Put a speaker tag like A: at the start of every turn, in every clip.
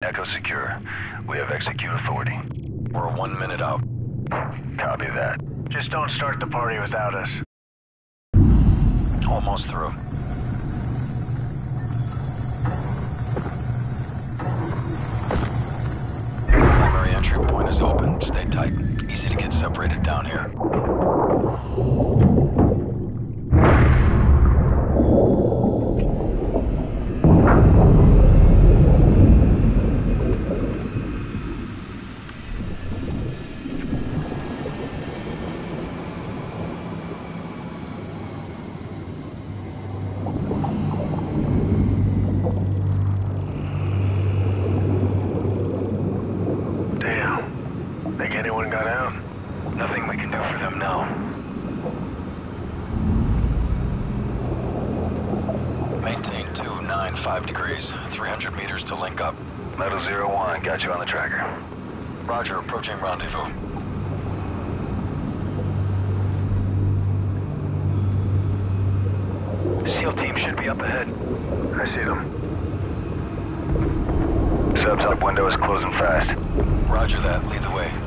A: Echo secure. We have execute authority. We're 1 minute out. Copy that.
B: Just don't start the party without us.
A: Almost through. Primary entry point is open. Stay tight. Easy to get separated down here. Nothing we can do for them now. Maintain 295 degrees, 300 meters to link up.
B: Mw3 got you on the tracker.
A: Roger, approaching rendezvous. SEAL team should be up ahead.
B: I see them. Sub-top window is closing fast.
A: Roger that, lead the way.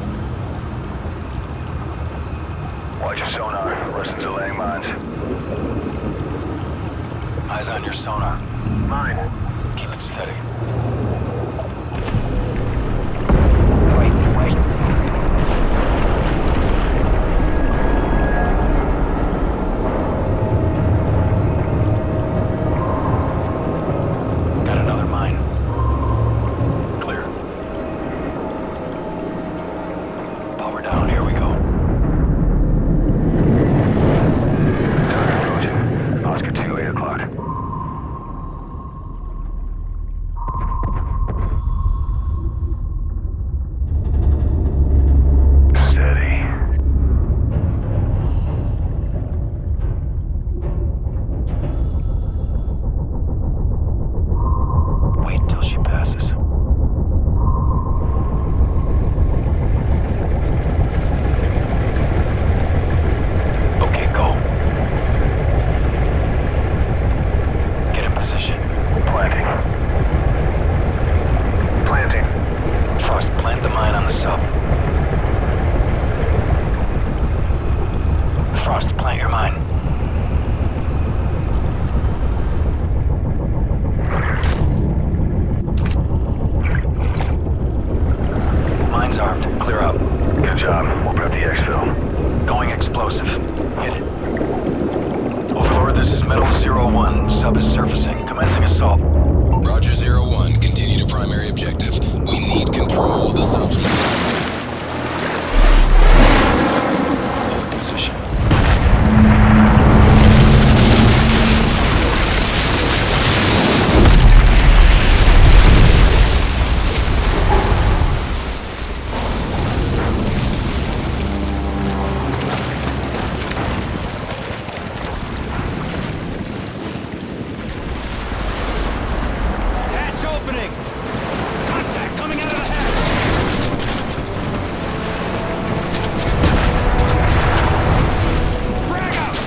B: Watch your sonar. Russians are laying mines.
A: Eyes on your sonar.
B: Mine.
A: Keep it steady. Wait. Got another mine. Clear. Power down, here we go.
B: Oscar 2, 8 o'clock. Steady.
A: Wait till she passes. Okay, go.
B: Planting.
A: Frost, plant the mine on the sub. Frost, plant your mine. Mine's armed. Clear out.
B: Good job. We'll prep the exfil.
A: Going explosive. Hit it. Over, this is Mw3. Sub is surfacing. Commencing assault.
C: Roger 01. Continue to primary objective. We need control of the substance.
A: Hold position.
D: Opening! Contact coming out of the hatch! Frag out!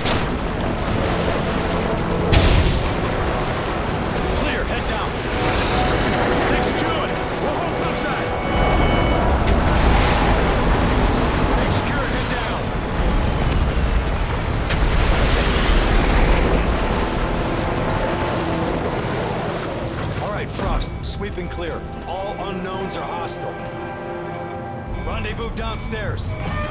D: Clear, head down. Take security. We'll hold topside. Take secure, head down. All right, Frost. Sweeping clear. All unknowns are hostile. Rendezvous downstairs.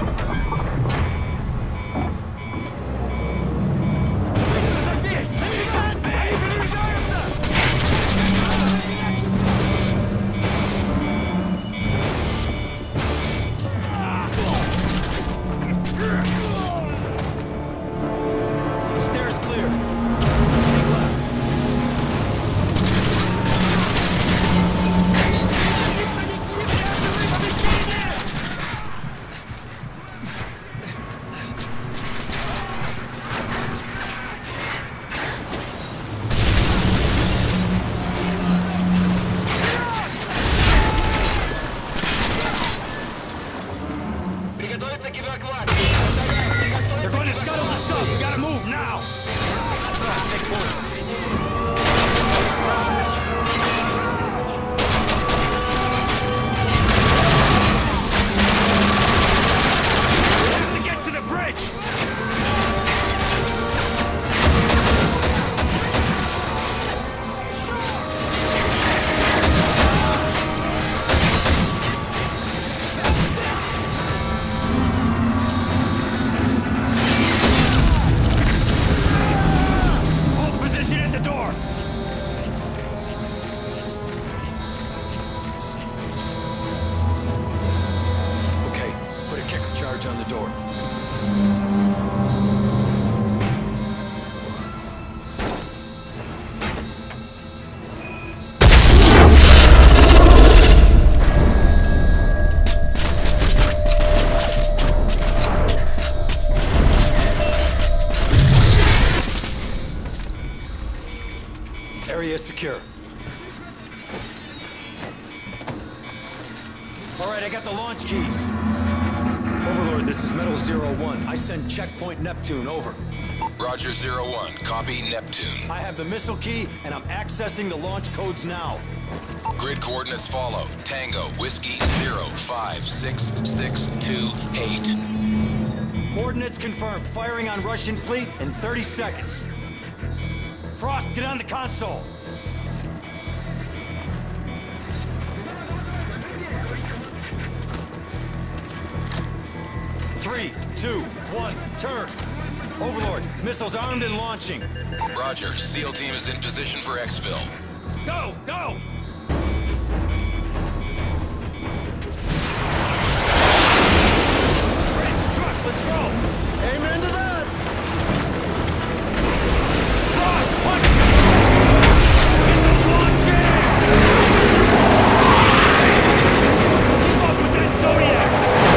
D: Stairs clear. Take left.
E: All right, I got the launch keys. Overlord, this is Mw3 I send checkpoint Neptune, over.
C: Roger, 01. Copy, Neptune.
E: I have the missile key, and I'm accessing the launch codes now.
C: Grid coordinates follow. Tango, Whiskey, 0566228.
E: Coordinates confirmed. Firing on Russian fleet in 30 seconds. Frost, get on the console. Three, two, one, turn. Overlord, missiles armed and launching.
C: Roger. SEAL team is in position for exfil.
E: Go, go! Bridge, truck, let's roll! Amen to that! Frost, punch it! Missiles launching! Keep up with that Zodiac!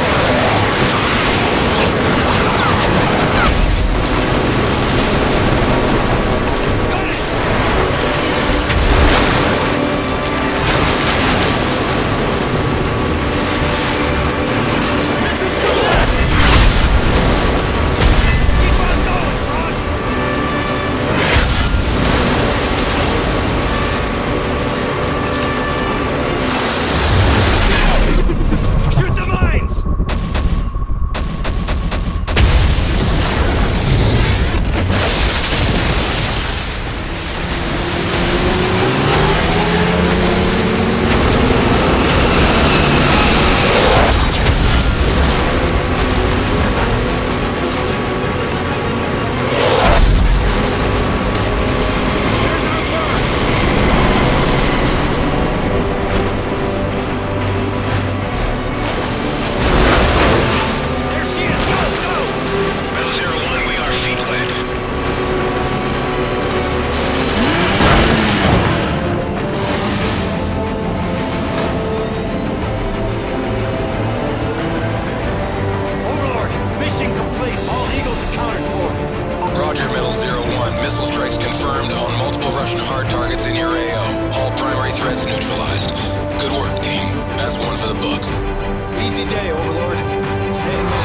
C: Missile strikes confirmed on multiple Russian hard targets in your AO. All primary threats neutralized. Good work, team. That's one for the books.
E: Easy day, Overlord. Same